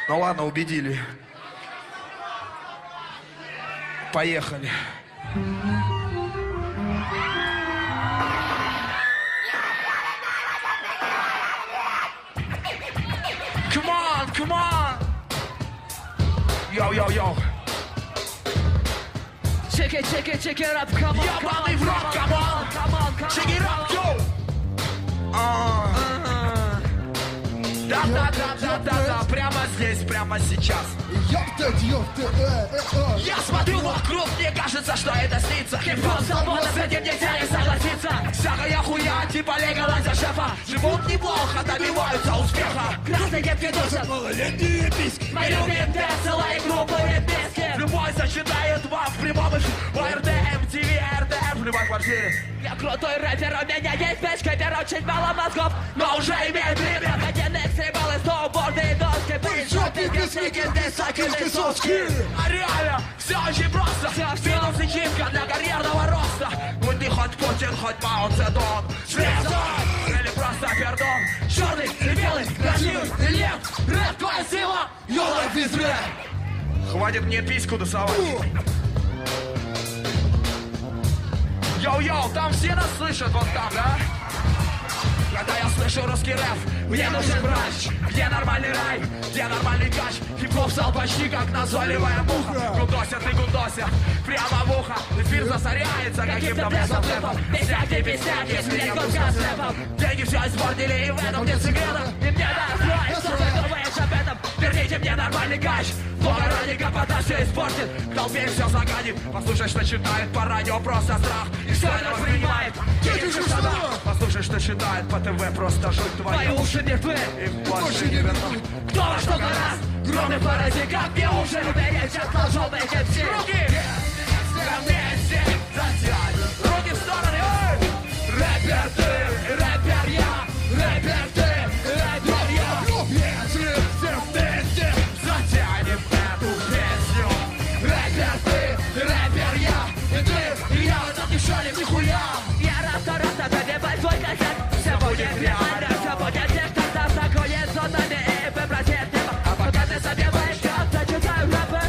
Ну ладно, убедили. Поехали. Come on, come on. Yo, yo, yo. Check it up, come on, Ебаный в рот, come on. Check it up, yo. Да, прямо здесь, прямо сейчас. Я смотрю вокруг, мне кажется, что это снится. Хип-хоп свобода, с этим нельзя не согласиться. Всякая хуя, типа легалайза шефа. Живут неплохо, добиваются успеха. Красные девки душат малолетние письки. Мы любим Тесла и группы пески. Любой сочетает вам в прямом эфире. ОРТ, MTV, РТМ в любой квартире. Я крутой рэпер, у меня есть печкапер, очень мало мозгов, но уже имеет время. Водяные экстремалы, сноуборды и доски. Причёпки, песни, десакины, соски. А реально, все очень просто. Минус и чипка для карьерного роста. Будь ты хоть Путин, хоть Мао Цзэдун. Звезда или просто пердон. Черный и белый, красивый и лев. Рэп, твоя сила, your life is red. Хватит мне письку досовать. Йоу-йоу, там все нас слышат, вот там, да? Когда я слышу русский рэп, мне нужен врач. Где нормальный рай, где нормальный кач? Хип-хоп стал почти как назойливая муха. Гудосят и гудосят прямо в ухо. Эфир засоряется каким-то блесом-рэпом. Песняки, песняки, склейком с рэпом. Деньги все испортили, и в этом нет секрета. И мне насрать, что вы думаешь об этом? Верните мне нормальный кач. Ради капота все испортит, к толпе все загонит. Послушай, что читает по радио, просто страх. И все это воспринимает, дети в штанах. Послушай, что читает по ТВ, просто жуть твоя. Твои уши мертвы, их больше не вернуть. Кто во что гораст, громы парази, как мне уже умереть, сейчас желтый КФС. Руки вместе затянем, руки в стороны, ой! Рэпер ты, рэпер я, рэпер ты, рэпер я. Если все вместе затянем эту песню. Рэпер ты, рэпер я, и ты, и я в этом не шалим нихуя. Я раз-то пробивай свой косяк. Все будет реально, все будет тихо, там закончится нами и выбросит небо. А пока ты забиваешь, я зачитаю рэпы.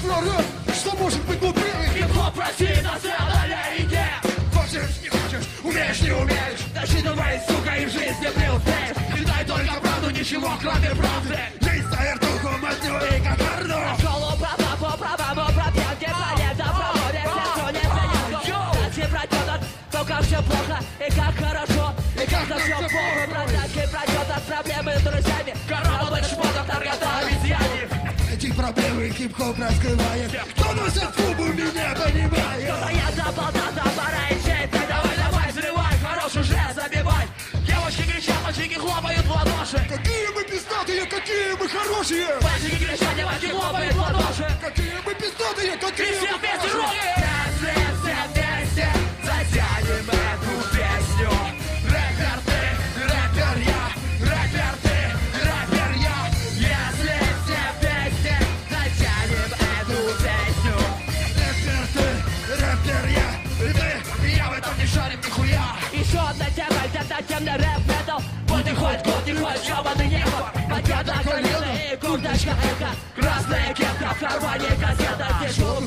Рэп, что может быть глупее? Хип-хоп России национальной. Хочешь, не хочешь, умеешь, не умеешь. Досчитывай, сука, и в жизни преуспеешь. Читай только правду, ничего кроме правды. Жизнь духу, матню и кокарду. Школу права, по правому пропьянке, планета в проводе, все не занято. Дальше пройдет, только все плохо, и как хорошо, и как все плохо. Бродяги пройдет от проблемы с друзьями. Корабль, шмоток, наркота, обезьяне. Эти проблемы хип-хоп раскрывает. Кто носит фубу, меня понимает. Кто я заболтался, пора исчезть. Давай, взрывай, хорош уже, забивай. Девочки кричат, мальчики хлопают в ладоши. Какие мы пиздатые, какие мы хорошие. Мальчики кричат, девочки хлопают в ладоши. Какие мы пиздатые, И какие все мы вместе хорошие. руки. Все вместе затянем эту песню. Рэпер ты, рэпер я, рэпер ты, рэпер я. Если все вместе затянем эту песню. Рэпер ты, рэпер я, и ты, И я в этом не шарим нихуя. Еще одна тема, альтернативный рэп-метал. Вот и хоть год, не хоть ёбаный небо. Пакет на колено и курточка эко. Красная кепка, в кармане газета, где шум.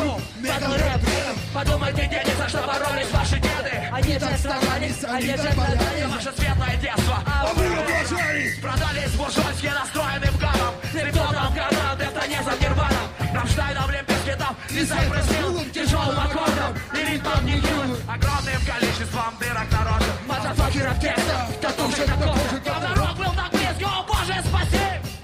Метал рэп. Подумайте, денется, что боролись ваши деды. Они же старались, они же Это продались. ваше светлое детство. а вы облажались. Продались буржуйски настроенным гадом. Ритоном команды, это не за нирваном. Рамштайном, Лимпискетом и Сайпресс Хилл. Тяжелым аккордом и ритмом не хилым. Огромным количеством дырок на роже. Мазафакеров текстов, татушек на коже. Когда рок был так близко, о боже, спаси!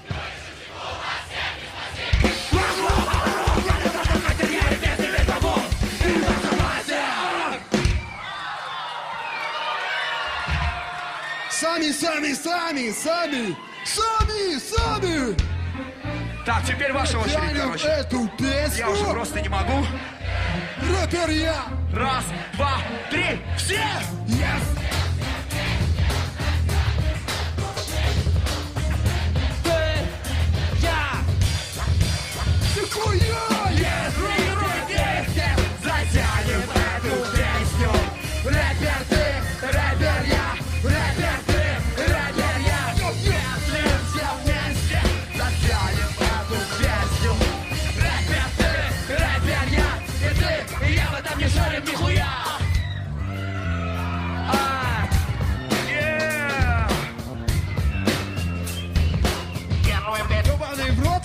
Сами. Так, теперь ваша очередь, Тянем короче. эту песню. Я уже просто не могу. Рэпер я. Раз, два, три, все! Yes. Такой я. Затянем эту песню. Рэпер ты, рэпер я, рэпер ты, рэпер я. Если все вместе затянем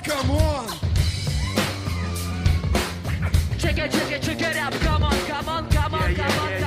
камон. Чики, рэп, камон, камон, камон, камон.